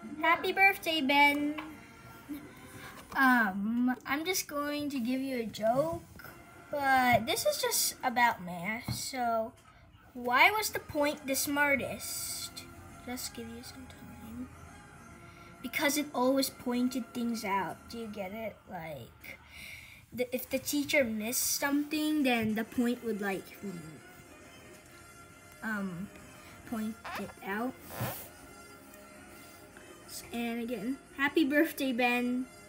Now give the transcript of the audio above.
Happy birthday, Ben. I'm just going to give you a joke, but this is just about math. So, why was the point the smartest? Just give you some time. Because it always pointed things out. Do you get it? Like, if the teacher missed something, then the point would point it out. And again, happy birthday, Ben.